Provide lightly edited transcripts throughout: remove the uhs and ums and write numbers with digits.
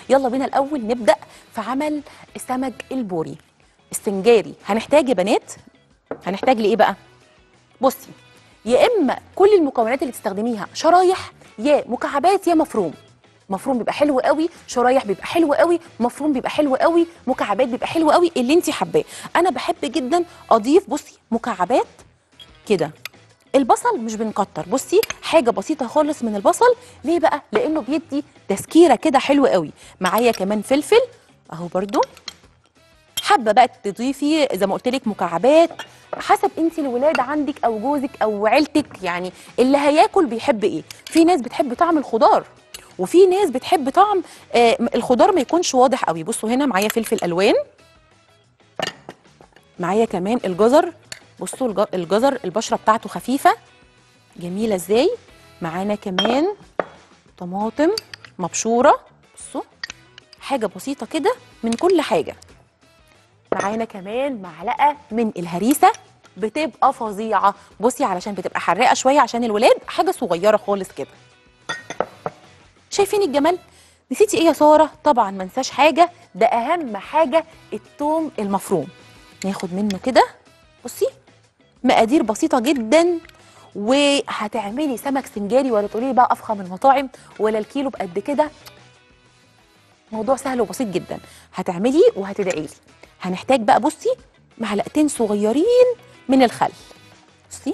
يلا بينا الاول نبدا في عمل السمك البوري السنجاري. هنحتاج يا بنات، هنحتاج لايه بقى؟ بصي، يا اما كل المكونات اللي تستخدميها شرايح، يا مكعبات، يا مفروم. مفروم بيبقى حلو قوي، شرايح بيبقى حلو قوي، مفروم بيبقى حلو قوي، مكعبات بيبقى حلو قوي، اللي انت حباه. انا بحب جدا اضيف بصي مكعبات كده. البصل مش بنكتر، بصي حاجه بسيطه خالص من البصل. ليه بقى؟ لانه بيدي تسكيره كده حلوه قوي. معايا كمان فلفل اهو برده. حابه بقى تضيفي زي ما قلت لك مكعبات حسب انت الولاد عندك او جوزك او عيلتك، يعني اللي هياكل بيحب ايه. في ناس بتحب طعم الخضار، وفي ناس بتحب طعم الخضار ما يكونش واضح قوي. بصوا هنا معايا فلفل الوان، معايا كمان الجزر. بصوا الجزر البشره بتاعته خفيفه جميله ازاي. معانا كمان طماطم مبشوره. بصوا حاجه بسيطه كده من كل حاجه. معانا كمان معلقه من الهريسه بتبقى فظيعه. بصي علشان بتبقى حراقه شويه عشان الولاد، حاجه صغيره خالص كده. شايفين الجمال؟ نسيتي ايه يا ساره؟ طبعا ما انساش حاجه، ده اهم حاجه، الثوم المفروم. ناخد منه كده. بصي مقادير بسيطه جدا، وهتعملي سمك سنجاري ولا تقولي بقى افخم المطاعم ولا الكيلو بقد كده. موضوع سهل وبسيط جدا. هتعملي وهتدعي لي. هنحتاج بقى بصي معلقتين صغيرين من الخل. بصي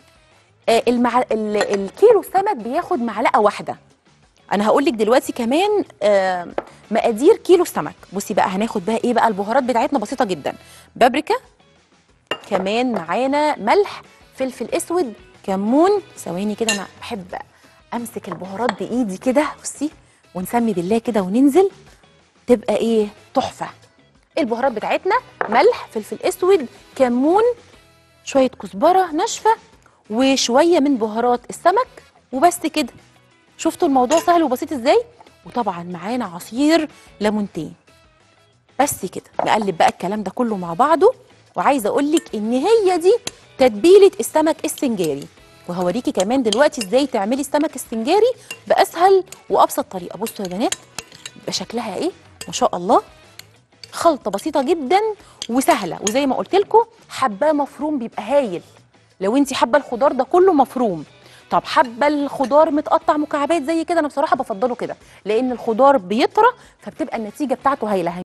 الكيلو سمك بياخد معلقه واحده. انا هقول لك دلوقتي كمان مقادير كيلو سمك. بصي بقى هناخد بقى ايه بقى. البهارات بتاعتنا بسيطه جدا، بابريكا، كمان معانا ملح، فلفل اسود، كمون. ثواني كده، انا بحب امسك البهارات بايدي كده. بصي ونسمي بالله كده وننزل، تبقى ايه تحفه. البهارات بتاعتنا ملح، فلفل اسود، كمون، شويه كزبره ناشفه، وشويه من بهارات السمك، وبس كده. شفتوا الموضوع سهل وبسيط ازاي؟ وطبعا معانا عصير ليمونتين. بس كده نقلب بقى الكلام ده كله مع بعضه. وعايزه اقول لك ان هي دي تتبيله السمك السنجاري. وهوريكي كمان دلوقتي ازاي تعملي السمك السنجاري باسهل وابسط طريقه. بصوا يا بنات يبقى شكلها ايه ما شاء الله. خلطه بسيطه جدا وسهله، وزي ما قلت لكم حباه مفروم بيبقى هايل. لو انت حابه الخضار ده كله مفروم. طب حابه الخضار متقطع مكعبات زي كده، انا بصراحه بفضله كده لان الخضار بيطرى فبتبقى النتيجه بتاعته هايله.